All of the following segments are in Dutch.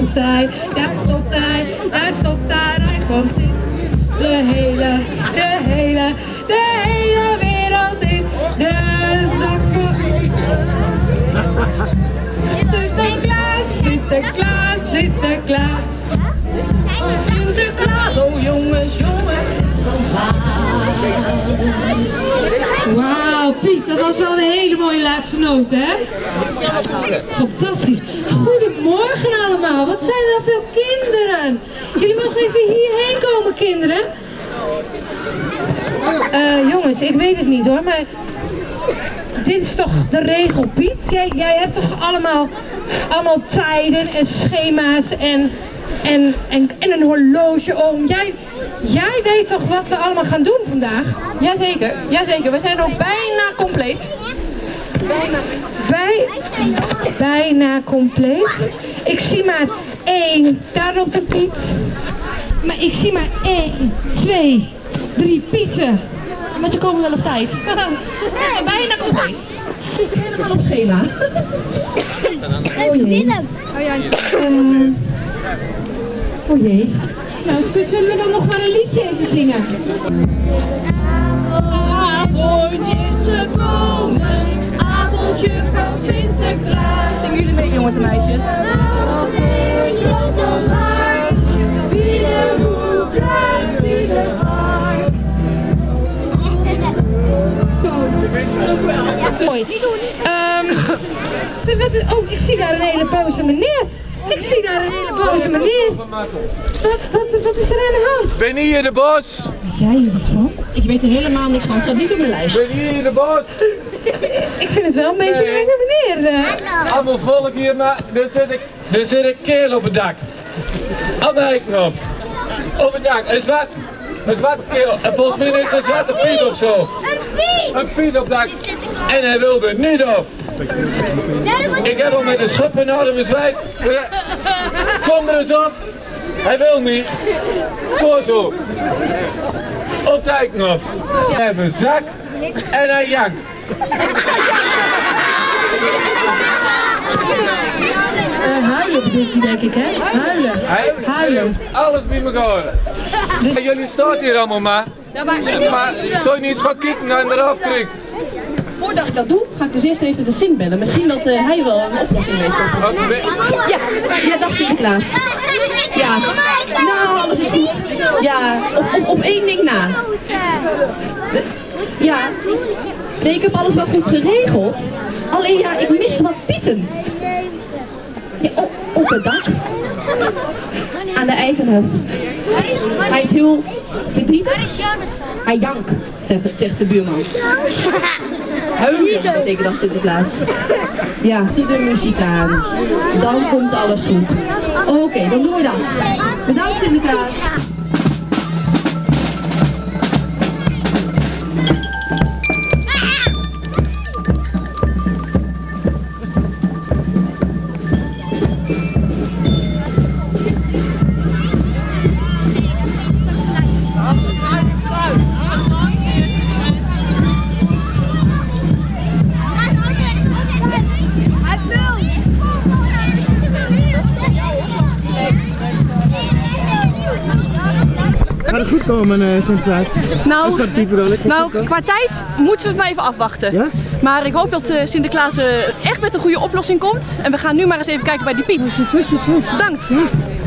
stopt hij, daar stopt hij, daar stopt hij, hij komt Sint. De hele wereld in de zak voor Sinterklaas, Sinterklaas, Sinterklaas. Sinterklaas, oh jongens, jongens. Wauw, Piet, dat was wel een hele mooie laatste noot, hè? Fantastisch. Goedemorgen allemaal, wat zijn er veel kinderen. Jullie mogen even hierheen komen, kinderen. Jongens, ik weet het niet hoor, maar dit is toch de regel, Piet? Jij hebt toch allemaal tijden en schema's en een horloge om. Jij weet toch wat we allemaal gaan doen vandaag? Jazeker, jazeker. We zijn ook bijna compleet. Bijna compleet. Ik zie maar 1, daar loopt een Piet. Maar ik zie maar 1, 2, 3 Pieten. Maar ze komen wel op tijd. We zijn bijna compleet. Helemaal op schema. Oh jee. Oh jee. Nou, zullen we dan nog maar een liedje even zingen? Avondje is gekomen, avondje van Sinterklaas. Zingen jullie mee, jongens en meisjes? Mooi. Oh, ik zie daar een hele boze meneer. Ik zie daar een hele boze meneer. Wat is er aan de hand? Ben hier de bos? Weet jij hier iets van? Ik weet er helemaal niks van, het staat niet op mijn lijst. Ben hier de bos? Ik vind het wel een beetje een enge meneer. Allemaal volk hier, maar er zit een kerel op het dak. Aan de Eikhof. Op het dak. Een zwarte kerel. En volgens mij is het een zwarte Piet of zo. Een Piet op het dak. En hij wil er niet op. Ik heb hem met een schub in orde bezwijkt. Kom er eens op. Hij wil niet. Voor zo. Op de Eikhof. Hij heeft een zak en hij jankt. Huilen bedoelt hij, denk ik, hè? Huilen. Alles bij me gehouden. Dus jullie staan hier allemaal maar. Maar zou je niet eens gaan kijken en eraf krijgen? Voordat ik dat doe, ga ik dus eerst even de Sint bellen. Misschien dat hij wel een oplossing weet. Ja, dag Sinterklaas. Ja, nou alles is goed. Ja, op één ding na. Ja, nee, ik heb alles wel goed geregeld. Alleen ja, ik mis wat Pieten. Ja, op het dak. Aan de Eikhof. Hij is heel verdrietig. Hij jankt, zegt de buurman. Huilen betekent dat Sinterklaas. Ja, zet de muziek aan. Dan komt alles goed. Oké, dan doen we dat. Bedankt Sinterklaas. Gaat het goed komen, Sinterklaas? Nou, qua tijd moeten we het maar even afwachten. Ja? Maar ik hoop dat Sinterklaas echt met een goede oplossing komt. En we gaan nu maar eens even kijken bij die Piet. Bedankt. Ja.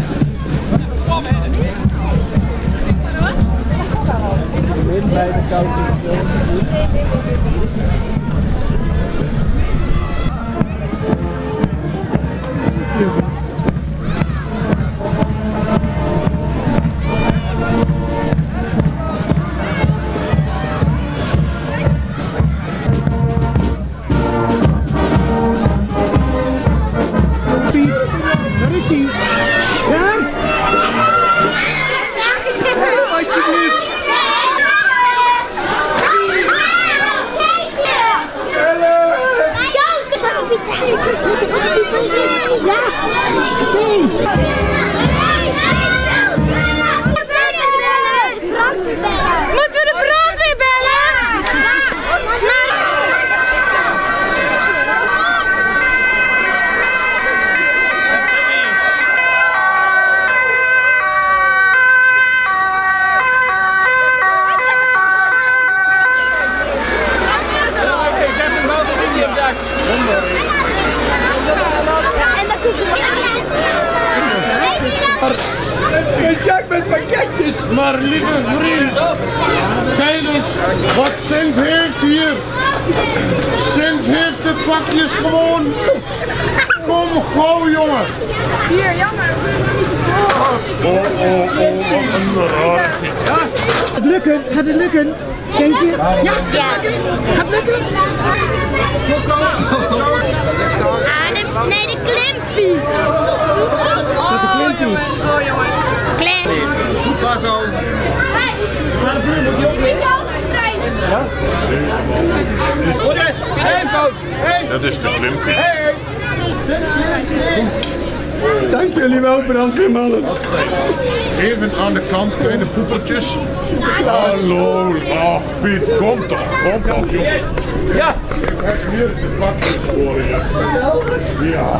Moeten we de brandweer bellen? Maar lieve vriend, kijk eens wat Sint heeft hier. Sint heeft de pakjes gewoon. Kom gauw jongen. Hier, jammer. Oh, wat een raartje. Gaat het lukken? Gaat het lukken? Denk je? Ja, gaat het lukken? Nee, de klimpie. Wat de klimpie? Oh jongens. Klem. Goed vast zo. Dat is de klimpie. Dank jullie wel, brandweermannen. Even aan de kant, kleine poepertjes. Hallo, ach Piet, kom toch, jongen. Ja. Kijk hier, de pakjes voor je. Ja.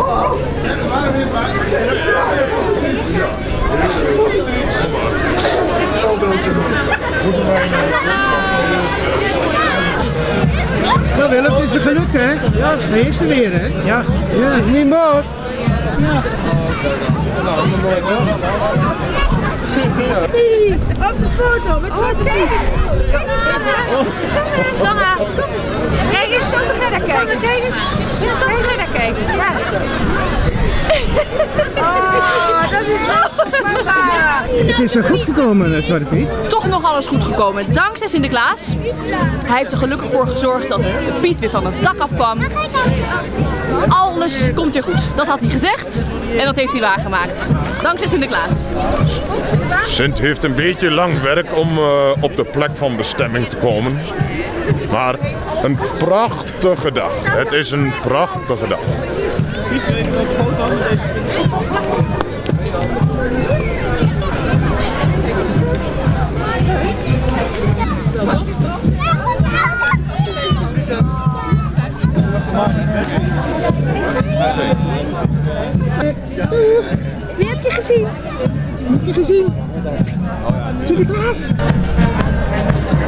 Nou Willem, het is er gelukt hè? Ja, hij is er weer hè? Ja. Ja, is niet mooi. Ja. Op de foto met Zwarte Piet. Sanna, kijk eens, toch te verder kijken. Kijk eens, toch te verder kijken. Ja. Oh, dat is papa. Het is er goed gekomen, Zwarte Piet. Toch nog alles goed gekomen, dankzij Sinterklaas. Hij heeft er gelukkig voor gezorgd dat Piet weer van het dak afkwam. Alles komt weer goed. Dat had hij gezegd en dat heeft hij waargemaakt. Dankzij Sinterklaas. Sint heeft een beetje lang werk om op de plek van bestemming te komen. Maar een prachtige dag. Het is een prachtige dag. Wie heb je gezien? Heb je gezien? Sinterklaas?